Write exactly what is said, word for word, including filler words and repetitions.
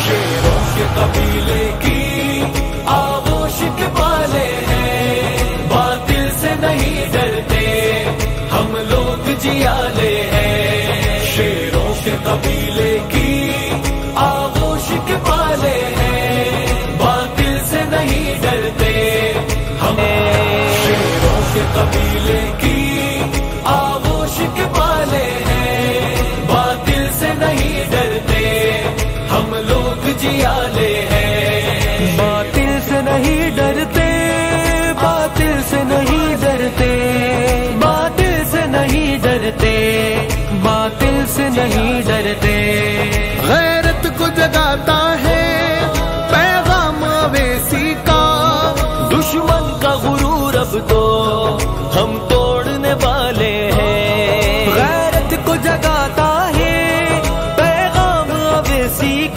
شیروں کے قبیلے کی آغوش کے پالے ہیں، باطل سے نہیں ڈرتے ہم لوگ جیالے ہیں، شیروں کے قبیلے کی آغوش کے پالے ہیں، باطل سے نہیں ڈرتے ہم، شیروں کے قبیلے کی آغوش کے پالے ہیں، باطل سے نہیں ڈرتے ہم لوگ جیالے ہیں، باطل سے نہیں ڈرتے، باطل سے نہیں ڈرتے، باطل سے نہیں ڈرتے، باطل سے نہیں ڈرتے، غیرت کو جگاتا ہے پیغام اویسی کا، دشمن کا غرور اب تو ہم توڑنے والے ہیں، غیرت کو جگاتا ہے پیغام اویسی